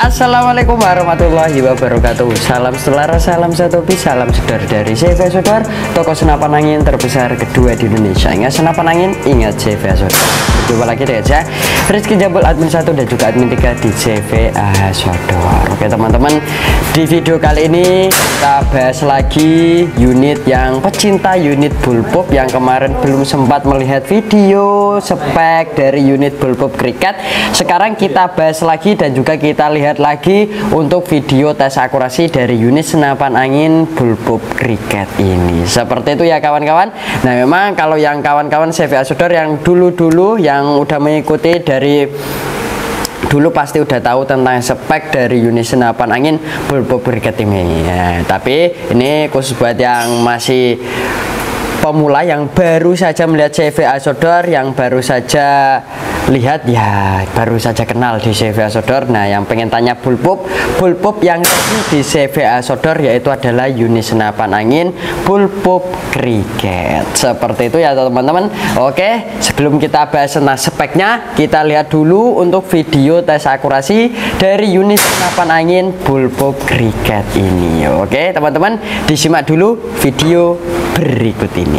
Assalamualaikum warahmatullahi wabarakatuh. Salam selaras, salam satu piece, salam sedar dari CV Sodor, toko senapan angin terbesar kedua di Indonesia. Ingat senapan angin, ingat CV Sodor. Berjumpa lagi dengan saya Rizky Jambul, admin 1 dan juga admin 3 di CV Sodor. Oke teman-teman, di video kali ini kita bahas lagi unit yang pecinta unit bullpup yang kemarin belum sempat melihat video spek dari unit bullpup cricket. Sekarang kita bahas lagi dan juga kita lihat lagi untuk video tes akurasi dari unit senapan angin bullpup cricket ini. Seperti itu ya kawan-kawan. Nah memang kalau yang kawan-kawan CV Sodor yang dulu-dulu yang udah mengikuti dari dulu pasti udah tahu tentang spek dari unit senapan angin bullpup cricket ini ya, tapi ini khusus buat yang masih pemula yang baru saja melihat CV Sodor, yang baru saja lihat ya, baru saja kenal di CV Sodor. Nah yang pengen tanya bullpup yang di CV Sodor yaitu adalah unit senapan angin bullpup cricket. Seperti itu ya teman-teman. Oke, sebelum kita bahas tentang speknya, kita lihat dulu untuk video tes akurasi dari unit senapan angin bullpup cricket ini. Oke teman-teman, disimak dulu video berikut ini.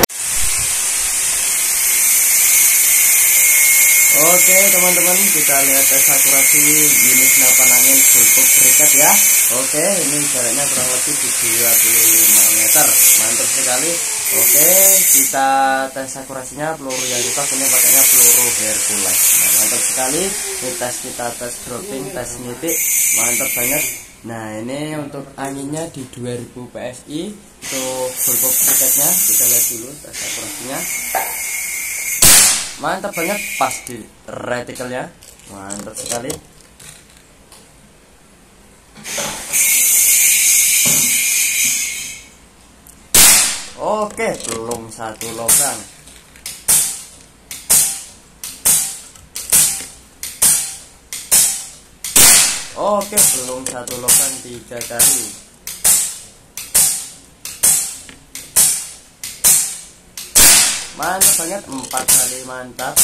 Oke teman-teman, kita lihat tes akurasi unit senapan angin bullpup cricket ya. Oke, ini jaraknya kurang lebih di 25 meter, mantap sekali. Oke, kita tes akurasinya, peluru yang kita ini pakainya peluru Hercules. Nah, mantap sekali. Ini kita tes dropping, tes nitik, mantap banget. Nah ini untuk anginnya di 2000 PSI untuk bullpup cricketnya. Kita lihat dulu tes akurasinya, mantap banget, pas di retikelnya, mantap sekali. Oke, belum satu lubang. Oke, belum satu lubang 3 kali. Mantap banget, 4 kali mantap.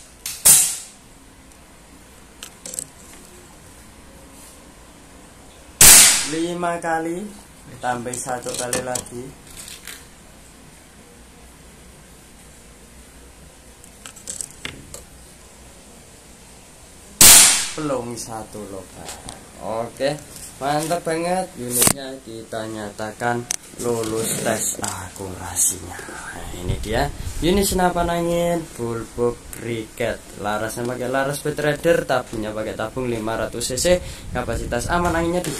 5 kali, tambah 1 kali lagi. Belum satu lubang. Oke, mantap banget, unitnya kita nyatakan lulus tes akurasinya. Nah, ini dia unit senapan angin bullpup cricket. Larasnya pakai laras Betrader, tabungnya pakai tabung 500 cc, kapasitas aman anginnya di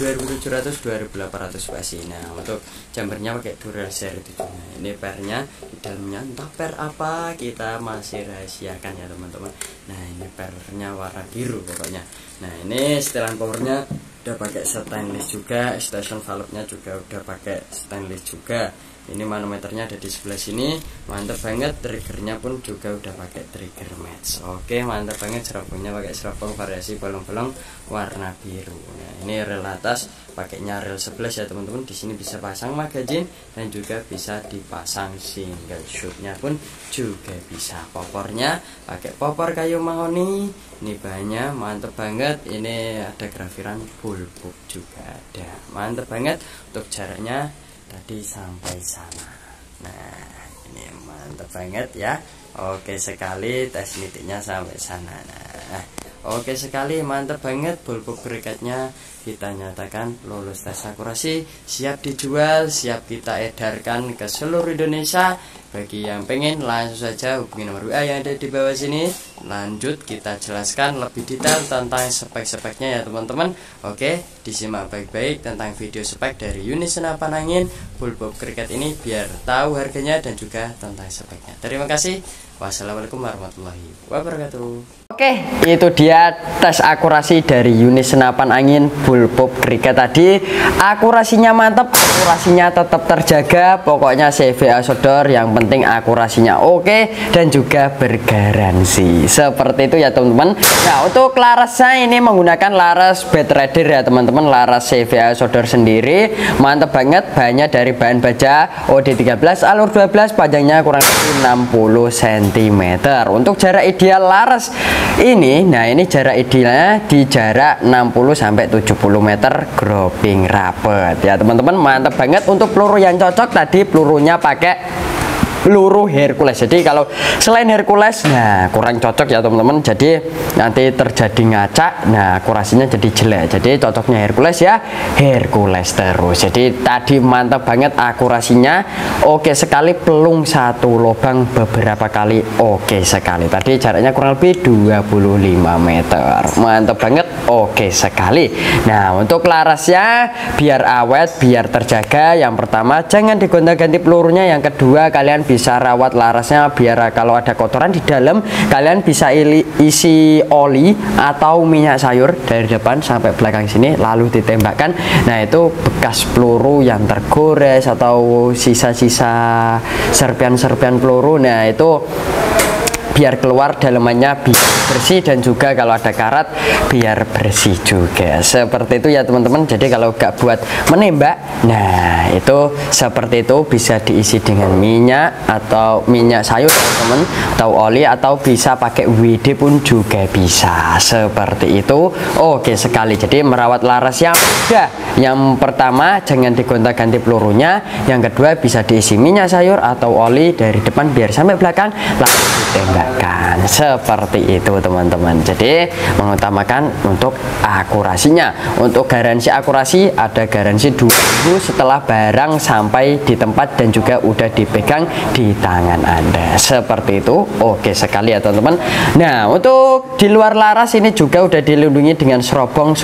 2700-2800 PSI. Nah untuk jambernya pakai Dural seri 7. Nah, ini pernya di dalamnya entah per apa, kita masih rahasiakan ya teman-teman. Nah ini pernya warna biru pokoknya. Nah ini setelan powernya udah pakai stainless juga, extension valve-nya juga udah pakai stainless juga. Ini manometernya ada di sebelah sini, mantap banget. Triggernya pun juga udah pakai trigger match. Oke, mantap banget. Serabungnya pakai serabung variasi bolong-bolong warna biru. Nah, ini rel atas pakainya rel 11 ya teman-teman. Di sini bisa pasang magazine dan juga bisa dipasang single shootnya pun juga bisa. Popornya pakai popor kayu mahoni. Ini bahannya mantap banget. Ini ada grafiran bullpup juga ada. Mantap banget. Untuk jaraknya tadi sampai sana. Nah ini mantap banget ya. Oke sekali, tes nitiknya sampai sana. Nah oke sekali, mantap banget. Bullpup cricketnya kita nyatakan lulus tes akurasi, siap dijual, siap kita edarkan ke seluruh Indonesia. Bagi yang pengen langsung saja hubungi nomor WA yang ada di bawah sini. Lanjut kita jelaskan lebih detail tentang spek-speknya ya teman-teman. Oke, disimak baik-baik tentang video spek dari unit senapan angin bullpup cricket ini biar tahu harganya dan juga tentang speknya. Terima kasih. Wassalamualaikum warahmatullahi wabarakatuh. Oke, itu dia tes akurasi dari unit senapan angin bullpup cricket tadi. Akurasinya mantap, akurasinya tetap terjaga. Pokoknya CV Sodor yang penting akurasinya oke dan juga bergaransi. Seperti itu ya teman-teman. Nah, untuk larasnya ini menggunakan laras Betrader ya teman-teman, laras CV Sodor sendiri. Mantap banget, bahannya dari bahan baja OD13 alur 12, panjangnya kurang lebih 60 cm. Untuk jarak ideal laras ini. Nah, ini jarak idealnya di jarak 60 sampai 70 meter grouping rapet ya teman-teman. Mantap banget. Untuk peluru yang cocok tadi pelurunya pakai peluru Hercules. Jadi kalau selain Hercules, nah kurang cocok ya teman-teman. Jadi nanti terjadi ngaca, nah akurasinya jadi jelek. Jadi cocoknya Hercules ya Hercules terus. Jadi tadi mantap banget akurasinya, oke sekali. Pelung satu lubang beberapa kali, oke sekali. Tadi jaraknya kurang lebih 25 meter, mantap banget, oke sekali. Nah, untuk larasnya biar awet, biar terjaga, yang pertama jangan digonta-ganti pelurunya. Yang kedua, kalian bisa rawat larasnya biar kalau ada kotoran di dalam kalian bisa isi oli atau minyak sayur dari depan sampai belakang sini lalu ditembakkan. Nah, itu bekas peluru yang tergores atau sisa-sisa serpian-serpian peluru, nah itu biar keluar dalemannya biar bersih, dan juga kalau ada karat biar bersih juga. Seperti itu ya teman-teman. Jadi kalau gak buat menembak, nah itu seperti itu, bisa diisi dengan minyak atau minyak sayur teman-teman, atau oli, atau bisa pakai WD pun juga bisa. Seperti itu, oke sekali. Jadi merawat larasnya udah. Yang pertama jangan digonta-ganti pelurunya, yang kedua bisa diisi minyak sayur atau oli dari depan biar sampai belakang lalu ditembak. Seperti itu teman-teman. Jadi mengutamakan untuk akurasinya. Untuk garansi akurasi, ada garansi 2 minggu setelah barang sampai di tempat dan juga udah dipegang di tangan Anda. Seperti itu, oke sekali ya teman-teman. Nah, untuk di luar laras ini juga udah dilindungi dengan serobong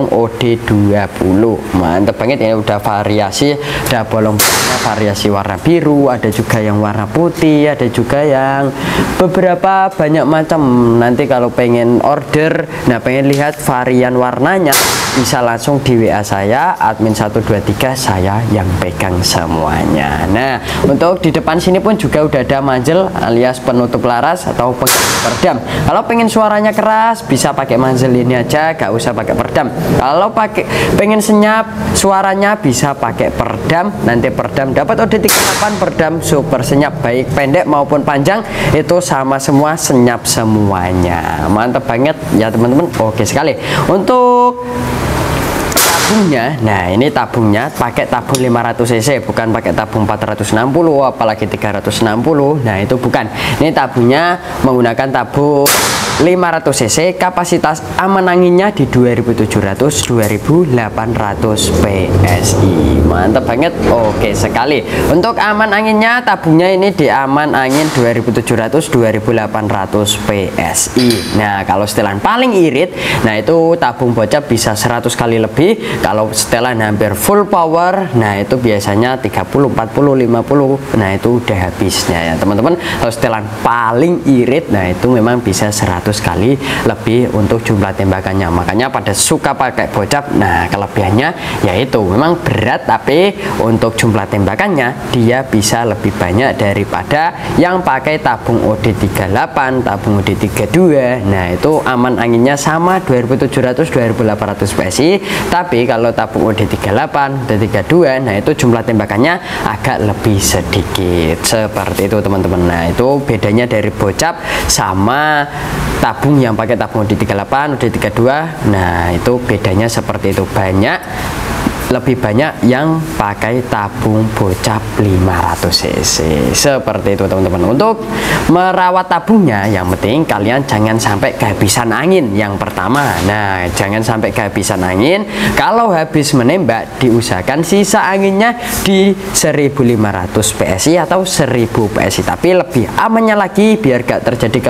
OD20. Mantap banget ya, udah variasi, ada bolong-bolongnya variasi warna biru, ada juga yang warna putih, ada juga yang beberapa banyak macam. Nanti kalau pengen order, nah pengen lihat varian warnanya, bisa langsung di WA saya admin123, saya yang pegang semuanya. Nah, untuk di depan sini pun juga udah ada manjel alias penutup laras atau peredam. Kalau pengen suaranya keras bisa pakai manjel ini aja, gak usah pakai peredam. Kalau pengen senyap suaranya bisa pakai peredam. Nanti peredam dapat OD38, peredam super senyap, baik pendek maupun panjang itu sama semua, senyap semuanya. Mantap banget ya teman-teman, oke sekali. Untuk tabungnya, nah ini tabungnya pakai tabung 500 cc, bukan pakai tabung 460 apalagi 360. Nah itu bukan, ini tabungnya menggunakan tabung 500 cc, kapasitas aman anginnya di 2700-2800 PSI. Mantap banget, oke sekali. Untuk aman anginnya, tabungnya ini di aman angin 2700-2800 PSI. Nah, kalau setelan paling irit, nah itu tabung bocap bisa 100 kali lebih. Kalau setelan hampir full power, nah itu biasanya 30, 40, 50. Nah itu udah habisnya ya teman-teman. Kalau setelan paling irit, nah itu memang bisa 100 kali lebih untuk jumlah tembakannya. Makanya pada suka pakai bocap. Nah, kelebihannya yaitu memang berat, tapi untuk jumlah tembakannya dia bisa lebih banyak daripada yang pakai tabung OD38, tabung OD32. Nah, itu aman anginnya sama 2700-2800 PSI, tapi kalau tabung OD38, OD32, nah itu jumlah tembakannya agak lebih sedikit. Seperti itu teman-teman. Nah, itu bedanya dari bocap sama tabung yang pakai tabung OD38, OD32. Nah, itu bedanya seperti itu. Lebih banyak yang pakai tabung bocap 500 cc. Seperti itu teman-teman. Untuk merawat tabungnya, yang penting kalian jangan sampai kehabisan angin. Yang pertama, nah jangan sampai kehabisan angin. Kalau habis menembak, diusahakan sisa anginnya di 1500 PSI atau 1000 PSI. Tapi lebih amannya lagi biar gak terjadi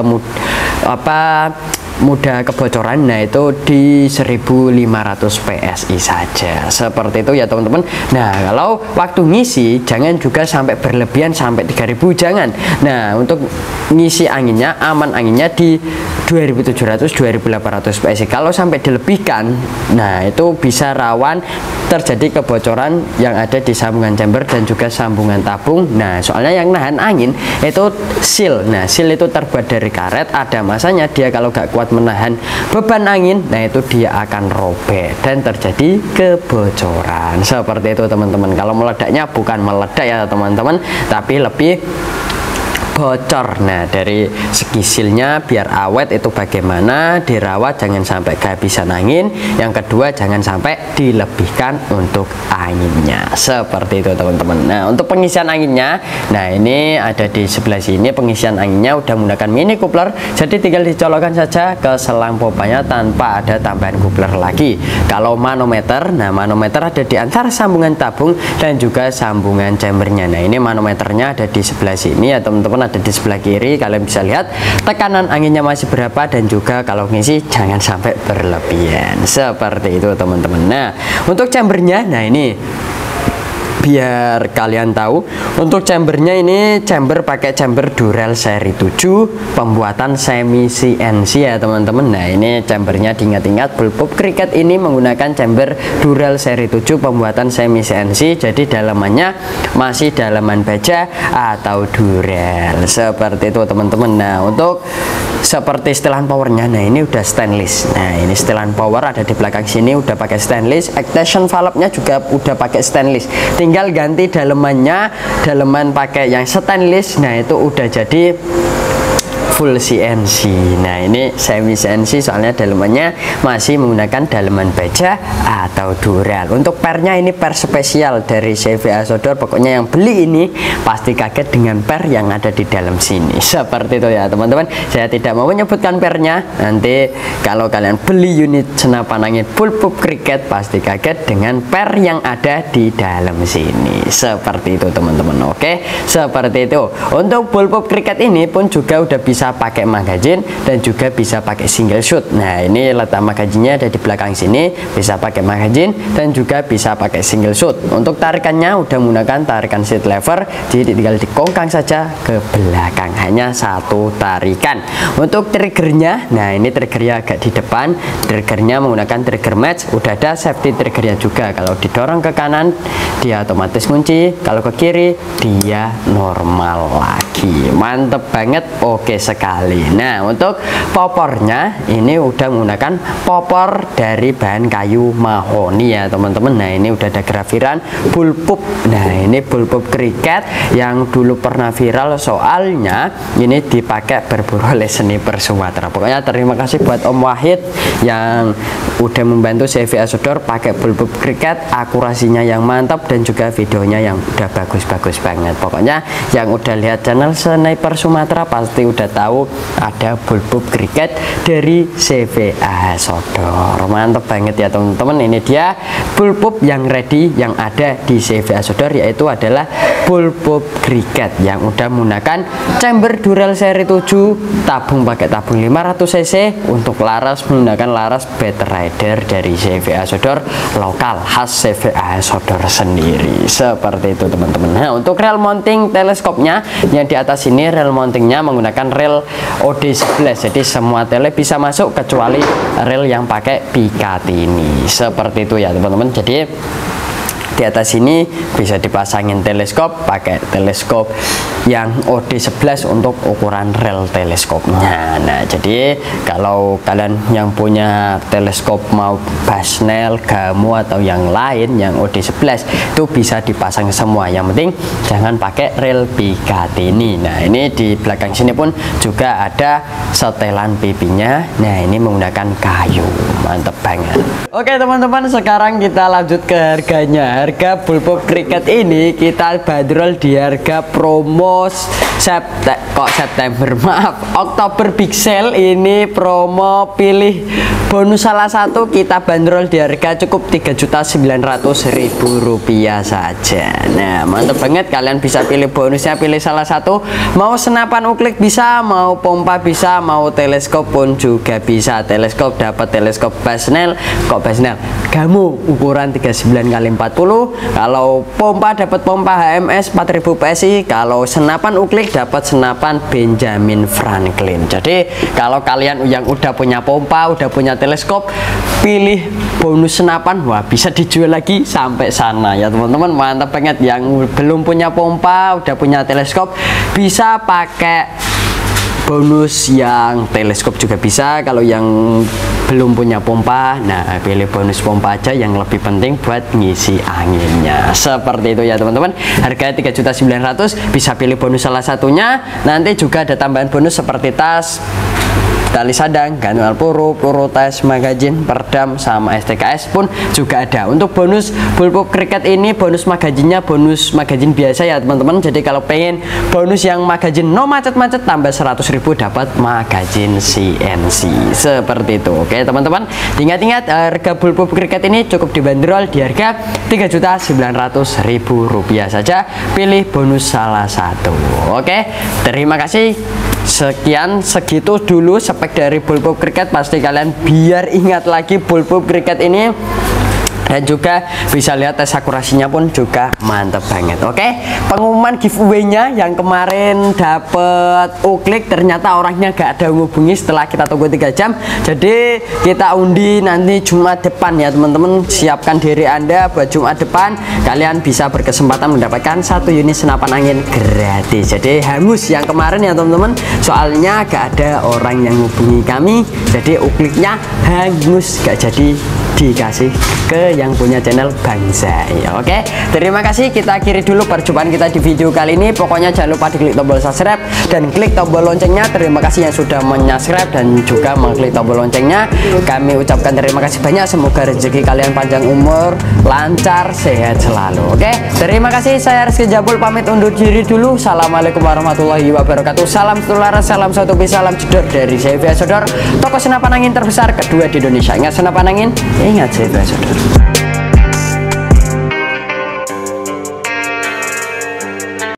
mudah kebocoran, nah itu di 1500 PSI saja. Seperti itu ya teman-teman. Nah, kalau waktu ngisi jangan juga sampai berlebihan sampai 3000, jangan. Nah, untuk ngisi anginnya, aman anginnya di 2700-2800 PSI. Kalau sampai dilebihkan, nah itu bisa rawan terjadi kebocoran yang ada di sambungan chamber dan juga sambungan tabung. Nah, soalnya yang nahan angin itu seal. Nah, seal itu terbuat dari karet, ada masanya dia kalau gak kuat menahan beban angin, nah itu dia akan robek dan terjadi kebocoran. Seperti itu teman-teman. Kalau meledaknya bukan meledak ya teman-teman, tapi lebih bocor. Nah, dari segi sealnya biar awet itu bagaimana dirawat, jangan sampai kehabisan angin. Yang kedua, jangan sampai dilebihkan untuk anginnya, seperti itu teman-teman. Nah, untuk pengisian anginnya, nah ini ada di sebelah sini. Pengisian anginnya udah menggunakan mini coupler, jadi tinggal dicolokkan saja ke selang pompanya tanpa ada tambahan coupler lagi. Kalau manometer, nah manometer ada di antara sambungan tabung dan juga sambungan chambernya. Nah, ini manometernya ada di sebelah sini ya teman-teman, ada di sebelah kiri. Kalian bisa lihat tekanan anginnya masih berapa, dan juga kalau ngisi jangan sampai berlebihan, seperti itu teman-teman. Nah, untuk chambernya, nah ini biar kalian tahu, untuk chambernya ini chamber pakai chamber Durel seri 7 pembuatan semi CNC ya teman-teman. Nah, ini chambernya diingat-ingat, Bullpup Cricket ini menggunakan chamber Durel seri 7 pembuatan semi CNC, jadi dalamannya masih dalaman baja atau Durel, seperti itu teman-teman. Nah, untuk seperti setelan powernya, nah ini udah stainless. Nah, ini setelan power ada di belakang sini udah pakai stainless, extension valve-nya juga udah pakai stainless, tinggal ganti dalemannya, daleman pakai yang stainless. Nah, itu udah jadi full CNC. Nah, ini semi CNC soalnya dalemannya masih menggunakan daleman baja atau Durel. Untuk pernya ini per spesial dari CVA Sodor. Pokoknya yang beli ini pasti kaget dengan per yang ada di dalam sini, seperti itu ya teman-teman. Saya tidak mau menyebutkan pernya, nanti kalau kalian beli unit senapan angin Bullpup Cricket pasti kaget dengan per yang ada di dalam sini, seperti itu teman-teman. Oke, seperti itu. Untuk Bullpup Cricket ini pun juga udah bisa pakai magazine dan juga bisa pakai single shoot. Nah, ini letak magazinnya ada di belakang sini, bisa pakai magazine dan juga bisa pakai single shoot. Untuk tarikannya udah menggunakan tarikan seat lever, jadi tinggal dikongkang saja ke belakang, hanya satu tarikan. Untuk triggernya, nah ini triggernya agak di depan, triggernya menggunakan trigger match, udah ada safety triggernya juga. Kalau didorong ke kanan dia otomatis kunci, kalau ke kiri dia normal lagi. Mantep banget, oke sekali. Nah, untuk popornya ini udah menggunakan popor dari bahan kayu mahoni ya teman-teman. Nah, ini udah ada grafiran Bullpup. Nah, ini Bullpup Cricket yang dulu pernah viral soalnya ini dipakai berburu oleh sniper Sumatera. Pokoknya terima kasih buat Om Wahid yang udah membantu CVA Sodor pakai Bullpup Cricket, akurasinya yang mantap dan juga videonya yang udah bagus-bagus banget. Pokoknya yang udah lihat channel sniper Sumatera pasti udah tahu ada Bullpup Cricket dari CVA Sodor. Mantap banget ya teman-teman. Ini dia Bullpup yang ready yang ada di CVA Sodor, yaitu adalah Bullpup Cricket yang udah menggunakan chamber Durel seri 7, tabung pakai tabung 500 cc, untuk laras menggunakan laras Bad Rider dari CVA Sodor lokal khas CVA Sodor sendiri, seperti itu teman-teman. Nah, untuk rel mounting teleskopnya yang di atas ini, rel mountingnya menggunakan rel OD11, jadi semua tele bisa masuk kecuali rel yang pakai Picatinny, seperti itu ya teman-teman. Jadi di atas ini bisa dipasangin teleskop, pakai teleskop yang OD11 untuk ukuran rel teleskopnya. Nah, jadi kalau kalian yang punya teleskop mau Basnel, Gamu atau yang lain yang OD11 itu bisa dipasang semua. Yang penting jangan pakai rel Picatinny. Nah, ini di belakang sini pun juga ada setelan pipinya. Nah, ini menggunakan kayu. Mantep banget. Oke teman-teman, sekarang kita lanjut ke harganya. Harga Bullpup Cricket ini kita bandrol di harga promo September, maaf, Oktober Big Sale. Ini promo pilih bonus salah satu, kita bandrol di harga cukup Rp3.900.000 saja. Nah, mantap banget, kalian bisa pilih bonusnya, pilih salah satu. Mau senapan uklik bisa, mau pompa bisa, mau teleskop pun juga bisa. Teleskop dapat teleskop Basnel, kok Basnel Gamu ukuran 39x40. Kalau pompa dapat pompa HMS 4000 PSI. Kalau senapan uklik dapat senapan Benjamin Franklin. Jadi kalau kalian yang udah punya pompa, udah punya teleskop, pilih bonus senapan, wah bisa dijual lagi sampai sana ya teman-teman. Mantap banget. Yang belum punya pompa, udah punya teleskop, bisa pakai bonus yang teleskop juga bisa. Kalau yang belum punya pompa, nah pilih bonus pompa aja, yang lebih penting buat ngisi anginnya. Seperti itu ya teman-teman. Harga 3.900.000, bisa pilih bonus salah satunya. Nanti juga ada tambahan bonus seperti tas, tali sadang, gantungan peluru tes, magazin, perdam, sama STKS pun juga ada. Untuk bonus bullpup cricket ini, bonus magazinnya bonus magazin biasa ya teman-teman. Jadi kalau pengen bonus yang magazin no macet-macet, tambah 100.000 dapat magazin CNC. Seperti itu. Oke teman-teman, ingat-ingat harga bullpup cricket ini cukup dibanderol di harga Rp3.900.000 saja. Pilih bonus salah satu. Oke, terima kasih. Sekian, segitu dulu spek dari bullpup cricket. Pasti kalian biar ingat lagi bullpup cricket ini, dan juga bisa lihat tes akurasinya pun juga mantep banget. Oke, pengumuman giveaway-nya yang kemarin dapet uklik, ternyata orangnya gak ada hubungi setelah kita tunggu 3 jam. Jadi kita undi nanti Jumat depan ya teman-teman. Siapkan diri Anda buat Jumat depan, kalian bisa berkesempatan mendapatkan 1 unit senapan angin gratis. Jadi hangus yang kemarin ya teman-teman, soalnya gak ada orang yang hubungi kami, jadi ukliknya hangus, gak jadi dikasih ke yang punya channel Bangsa ya. Oke, terima kasih. Kita akhiri dulu perjumpaan kita di video kali ini. Pokoknya jangan lupa diklik tombol subscribe dan klik tombol loncengnya. Terima kasih yang sudah menyubscribe dan juga mengklik tombol loncengnya. Kami ucapkan terima kasih banyak. Semoga rezeki kalian panjang umur, lancar, sehat selalu. Oke, terima kasih. Saya Rizky Jabul pamit undur diri dulu. Assalamualaikum warahmatullahi wabarakatuh. Salam setularas, salam satu piece, salam jedor dari saya Sodor, toko senapan angin terbesar kedua di Indonesia. Ingat senapan angin, ingat saya Saudara.